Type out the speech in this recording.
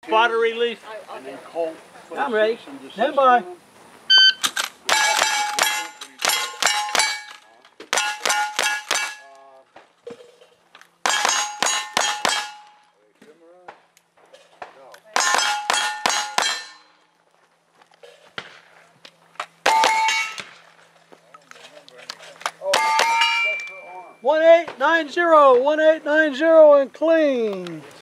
spotter release. And then Colt. I'm ready. Stand by. Oh, 1890, 1890 and clean.